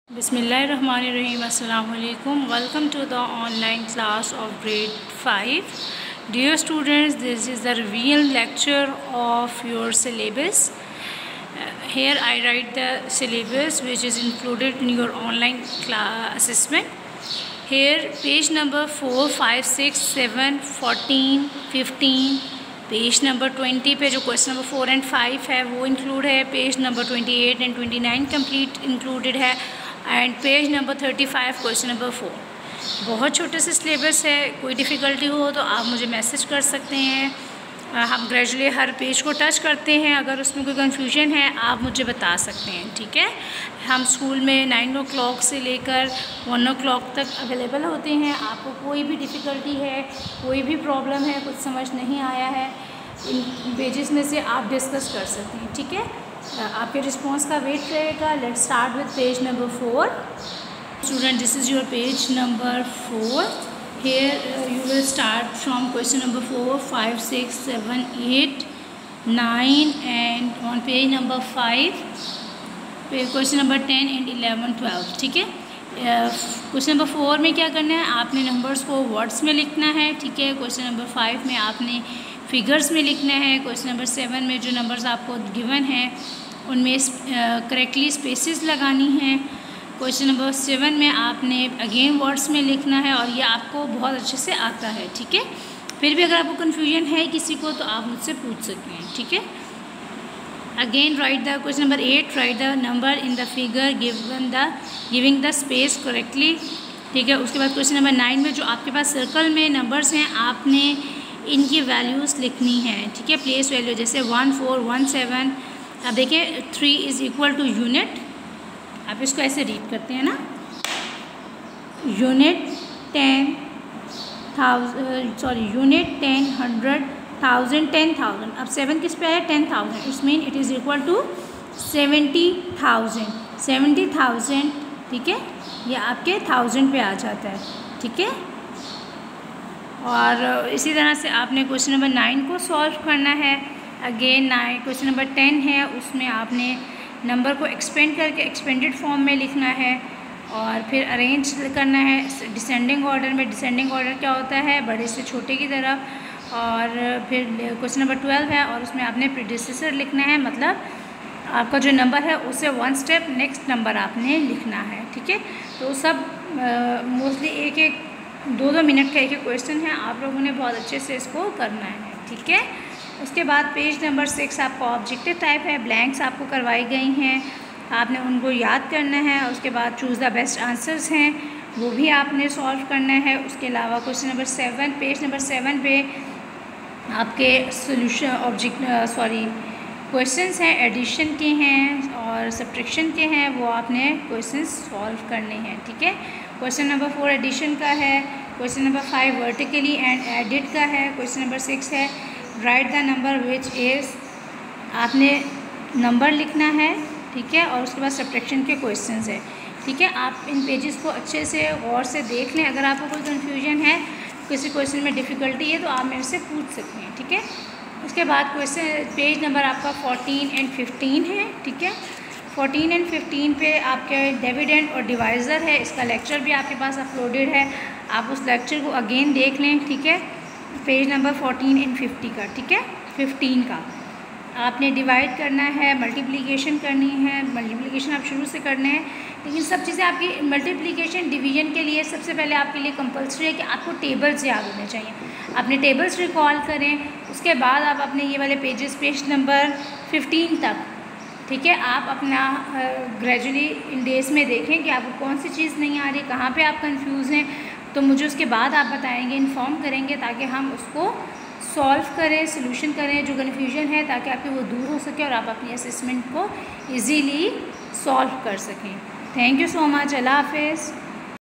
Bismillahirrahmanirrahim. Assalamu alaikum. Welcome to the online class of grade 5. Dear students, this is the reveal lecture of your syllabus. Here I write the syllabus which is included in your online assessment. Here page number 4, 5, 6, 7, 14, 15, page number 20 पे जो question number 4 and 5 है वो include है. Page number 28 and 29 complete included है and page number 35 question number 4. बहुत छोटे से syllabus है. कोई डिफ़िकल्टी हो तो आप मुझे मैसेज कर सकते हैं. हम ग्रेजुअली हर पेज को टच करते हैं. अगर उसमें कोई कन्फ्यूजन है आप मुझे बता सकते हैं. ठीक है. हम स्कूल में 9 o'clock से लेकर 1 o'clock तक अवेलेबल होते हैं. आपको कोई भी डिफ़िकल्टी है, कोई भी प्रॉब्लम है, कुछ समझ नहीं आया है, इन पेजेस में से आप डिस्कस कर सकते हैं. ठीक है. आपके रिस्पॉन्स का वेट रहेगा. Let's start with page number 4. Student, this is your page number 4. Here you will start from question number 4, 5, 6, 7, 8, 9 and on page number 5, question number 10 and 11, 12. ठीक है. क्वेश्चन नंबर 4 में क्या करना है, आपने नंबर्स को वर्ड्स में लिखना है. ठीक है. क्वेश्चन नंबर 5 में आपने फिगर्स में लिखना है. क्वेश्चन नंबर 7 में जो नंबर्स आपको गिवन हैं उनमें करेक्टली स्पेसेस लगानी हैं. क्वेश्चन नंबर 7 में आपने अगेन वर्ड्स में लिखना है और ये आपको बहुत अच्छे से आता है. ठीक है. फिर भी अगर आपको कन्फ्यूजन है किसी को तो आप मुझसे पूछ सकते हैं. ठीक है. Again write the question number 8, write the number in the figure giving the space correctly. ठीक है. उसके बाद क्वेश्चन नंबर 9 में जो आपके पास सर्कल में नंबर्स हैं आपने इनकी वैल्यूज़ लिखनी है. ठीक है. प्लेस वैल्यू जैसे 1, 4, 1, 7. अब देखिए 3 इज़ इक्वल टू यूनिट. आप इसको ऐसे रीड करते हैं ना, यूनिट 100, 1000, 10,000. अब 7 किस पे है, 10,000. It's mean it is equal to 70,000. 70,000. ठीक है. ये आपके 1000 पे आ जाता है. ठीक है. और इसी तरह से आपने क्वेश्चन नंबर 9 को सॉल्व करना है. अगेन 9 क्वेश्चन नंबर 10 है, उसमें आपने नंबर को एक्सपेंड करके एक्सपेंडेड फॉर्म में लिखना है और फिर अरेंज करना है डिसेंडिंग ऑर्डर में. डिसेंडिंग ऑर्डर क्या होता है, बड़े से छोटे की तरफ. और फिर क्वेश्चन नंबर 12 है और उसमें आपने प्रीडिसेसर लिखना है, मतलब आपका जो नंबर है उससे 1 स्टेप नेक्स्ट नंबर आपने लिखना है. ठीक है. तो सब मोस्टली 1-2 मिनट का एक क्वेश्चन है. आप लोगों ने बहुत अच्छे से इसको करना है. ठीक है. उसके बाद पेज नंबर 6 आपका ऑब्जेक्टिव टाइप है. ब्लैंक्स आपको करवाई गई हैं, आपने उनको याद करना है. उसके बाद चूज़ द बेस्ट आंसर्स हैं, वो भी आपने सॉल्व करना है. उसके अलावा क्वेश्चन नंबर 7, पेज नंबर 7 पे आपके क्वेश्चंस हैं, एडिशन के हैं और सब्ट्रैक्शन के हैं, वो आपने क्वेश्चंस सॉल्व करने हैं. ठीक है. क्वेश्चन नंबर 4 एडिशन का है. Question number 5 vertically and added का है. क्वेश्चन नंबर 6 है write the number which is, आपने नंबर लिखना है. ठीक है. और उसके बाद सब्ट्रैक्शन के क्वेश्चंस है. ठीक है. आप इन पेजेस को अच्छे से गौर से देख लें. अगर आपको कोई कन्फ्यूजन है, किसी क्वेश्चन में डिफ़िकल्टी है तो आप मेरे से पूछ सकते हैं. ठीक है. उसके बाद क्वेश्चन पेज नंबर आपका 14 एंड 15 है. ठीक है. 14 एंड 15 पे आपके डिविडेंड और डिवाइज़र है. इसका लेक्चर भी आपके पास अपलोडेड है. आप उस लेक्चर को अगेन देख लें. ठीक है. पेज नंबर 14 एंड 50 का. ठीक है. 15 का आपने डिवाइड करना है, मल्टीप्लिकेशन करनी है. मल्टीप्लिकेशन आप शुरू से करने हैं, लेकिन सब चीज़ें आपकी मल्टीप्लिकेशन डिवीजन के लिए सबसे पहले आपके लिए कंपलसरी है कि आपको टेबल्स याद होने चाहिए. अपने टेबल्स रिकॉल करें. उसके बाद आप अपने ये वाले पेजेस पेज नंबर 15 तक, ठीक है, आप अपना ग्रेजुअली इन डेज़ में देखें कि आपको कौन सी चीज़ नहीं आ रही, कहाँ पे आप कंफ्यूज हैं. तो मुझे उसके बाद आप बताएंगे, इन्फॉर्म करेंगे, ताकि हम उसको सॉल्व करें, सोल्यूशन करें जो कन्फ्यूजन है, ताकि आपकी वो दूर हो सके और आप अपनी असेसमेंट को इजीली सॉल्व कर सकें. Thank you so much. अल्लाह हाफिज़.